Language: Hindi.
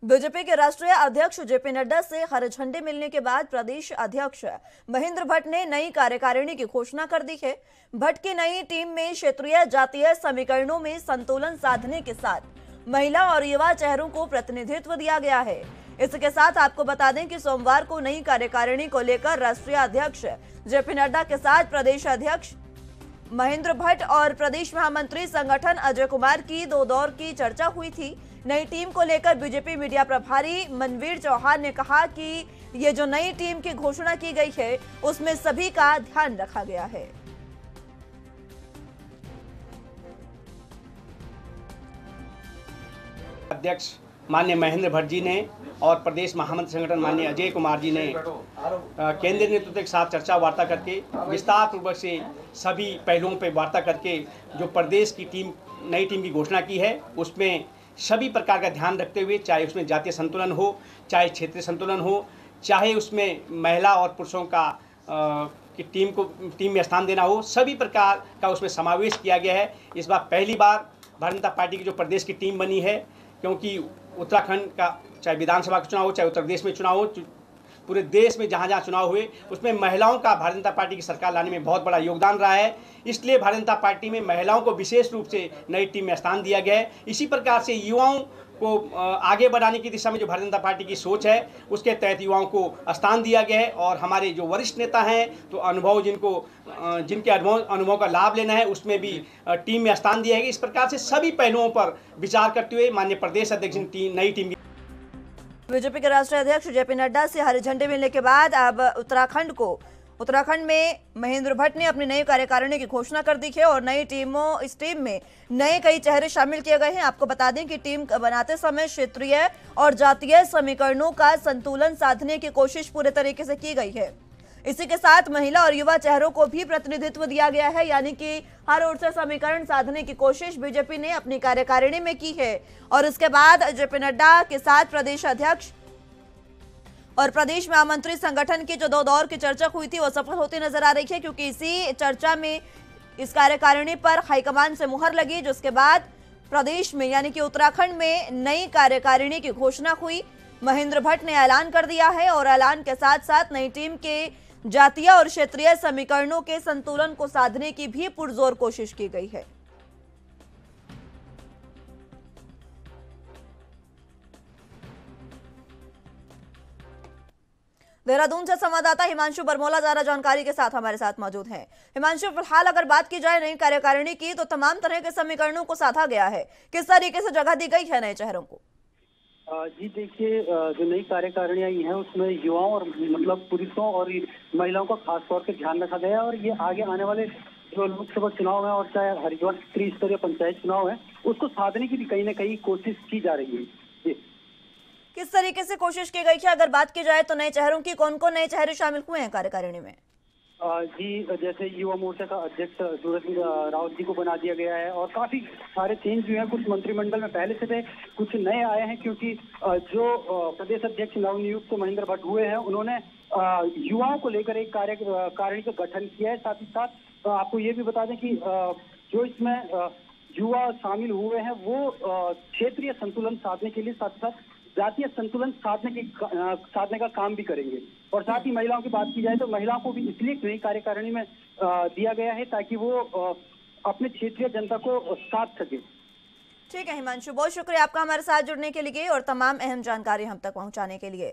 बीजेपी के राष्ट्रीय अध्यक्ष जेपी नड्डा से हरे झंडे मिलने के बाद प्रदेश अध्यक्ष महेंद्र भट्ट ने नई कार्यकारिणी की घोषणा कर दी है। भट्ट की नई टीम में क्षेत्रीय जातीय समीकरणों में संतुलन साधने के साथ महिला और युवा चेहरों को प्रतिनिधित्व दिया गया है। इसके साथ आपको बता दें कि सोमवार को नई कार्यकारिणी को लेकर राष्ट्रीय अध्यक्ष जेपी नड्डा के साथ प्रदेश अध्यक्ष महेंद्र भट्ट और प्रदेश महामंत्री संगठन अजय कुमार की 2 दौर की चर्चा हुई थी। नई टीम को लेकर बीजेपी मीडिया प्रभारी मनवीर चौहान ने कहा कि ये जो नई टीम की घोषणा की गई है उसमें सभी का ध्यान रखा गया है। अध्यक्ष माननीय महेंद्र भट्ट जी ने और प्रदेश महामंत्री संगठन माननीय अजय कुमार जी ने केंद्रीय नेतृत्व के साथ चर्चा वार्ता करके विस्तार पूर्वक से सभी पहलुओं पर वार्ता करके जो प्रदेश की टीम नई टीम की घोषणा की है उसमें सभी प्रकार का ध्यान रखते हुए, चाहे उसमें जातीय संतुलन हो, चाहे क्षेत्रीय संतुलन हो, चाहे उसमें महिला और पुरुषों का कि टीम में स्थान देना हो, सभी प्रकार का उसमें समावेश किया गया है। इस बार पहली बार भारतीय जनता पार्टी की जो प्रदेश की टीम बनी है, क्योंकि उत्तराखंड का चाहे विधानसभा का चुनाव हो, चाहे उत्तर प्रदेश में चुनाव हो, पूरे देश में जहाँ जहाँ चुनाव हुए उसमें महिलाओं का भारतीय जनता पार्टी की सरकार लाने में बहुत बड़ा योगदान रहा है। इसलिए भारतीय जनता पार्टी में महिलाओं को विशेष रूप से नई टीम में स्थान दिया गया है। इसी प्रकार से युवाओं को आगे बढ़ाने की दिशा में जो भारतीय जनता पार्टी की सोच है उसके तहत युवाओं को स्थान दिया गया है। और हमारे जो वरिष्ठ नेता हैं तो जिनके अनुभव का लाभ लेना है उसमें भी टीम में स्थान दिया गया। इस प्रकार से सभी पहलुओं पर विचार करते हुए माननीय प्रदेश अध्यक्ष ने नई टीम बीजेपी के राष्ट्रीय अध्यक्ष जेपी नड्डा से हरे झंडे मिलने के बाद अब उत्तराखंड में महेंद्र भट्ट ने अपनी नई कार्यकारिणी की घोषणा कर दी है और इस टीम में नए कई चेहरे शामिल किए गए हैं। आपको बता दें कि टीम बनाते समय क्षेत्रीय और जातीय समीकरणों का संतुलन साधने की कोशिश पूरे तरीके से की गई है। इसी के साथ महिला और युवा चेहरों को भी प्रतिनिधित्व दिया गया है, यानी कि हर ओर से समीकरण साधने की कोशिश बीजेपी ने अपनी कार्यकारिणी में की है। और इसके बाद जेपी नड्डा के साथ प्रदेश अध्यक्ष और प्रदेश महामंत्री संगठन की जो 2 दौर की चर्चा हुई थी वो सफल होती नजर आ रही है, क्योंकि इसी चर्चा में इस कार्यकारिणी पर हाईकमान से मुहर लगी, जिसके बाद प्रदेश में यानी कि उत्तराखंड में नई कार्यकारिणी की घोषणा हुई। महेंद्र भट्ट ने ऐलान कर दिया है और ऐलान के साथ साथ नई टीम के जातीय और क्षेत्रीय समीकरणों के संतुलन को साधने की भी पुरजोर कोशिश की गई है। देहरादून से संवाददाता हिमांशु बरमोला ज्यादा जानकारी के साथ हमारे साथ मौजूद हैं। हिमांशु, फिलहाल अगर बात की जाए नई कार्यकारिणी की तो तमाम तरह के समीकरणों को साधा गया है, किस तरीके से जगह दी गई है नए चेहरों को? जी देखिए, जो नई कार्यकारिणी आई है उसमें युवाओं और पुरुषों और महिलाओं का खास तौर पे ध्यान रखा गया है और ये आगे आने वाले जो लोकसभा चुनाव है और चाहे हरिद्वार त्रिस्तरीय पंचायत चुनाव है उसको साधने की भी कहीं ना कहीं कोशिश की जा रही है। जी, किस तरीके से कोशिश की गई है? अगर बात की जाए तो नए चेहरों की कौन नए चेहरे शामिल हुए हैं कार्यकारिणी में? जी, जैसे युवा मोर्चा का अध्यक्ष सूरज रावत जी को बना दिया गया है और काफी सारे चेंज हुए हैं। कुछ मंत्रिमंडल में पहले से थे, कुछ नए आए हैं, क्योंकि जो प्रदेश अध्यक्ष नवनियुक्त महेंद्र भट्ट हुए हैं उन्होंने युवाओं को लेकर एक कार्यकारिणी का गठन किया है। साथ ही साथ आपको ये भी बता दें कि जो इसमें युवा शामिल हुए हैं वो क्षेत्रीय संतुलन साधने के लिए साथ ही साथ जातीय संतुलन साधने का काम भी करेंगे। और साथ ही महिलाओं की बात की जाए तो महिलाओं को भी इसलिए नई कार्यकारिणी में दिया गया है ताकि वो अपने क्षेत्रीय जनता को साथ सके। ठीक है हिमांशु, बहुत शुक्रिया आपका हमारे साथ जुड़ने के लिए और तमाम अहम जानकारी हम तक पहुंचाने के लिए।